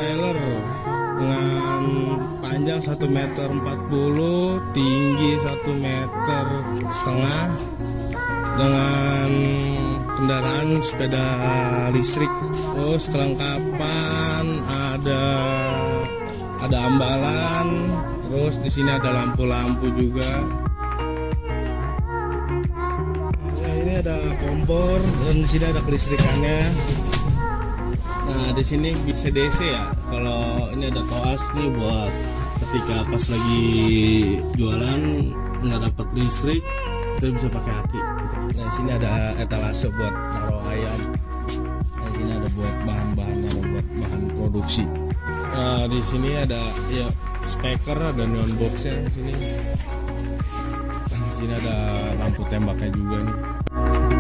trailer dengan panjang 1,40 meter, tinggi 1,5 meter, dengan kendaraan sepeda listrik. Terus kelengkapan ada ambalan, terus di sini ada lampu-lampu juga. Nah, ini ada kompor dan di sini ada kelistrikannya. Nah, di sini bisa DC ya. Kalau ini ada koas nih buat ketika pas lagi jualan nggak dapat listrik, kita bisa pakai aki. Nah, di sini ada etalase buat naruh ayam. Nah, di sini ada buat bahan-bahan, buat bahan produksi. Nah, di sini ada ya speaker, ada neon boxnya di sini. Nah, di sini ada lampu tembaknya juga nih.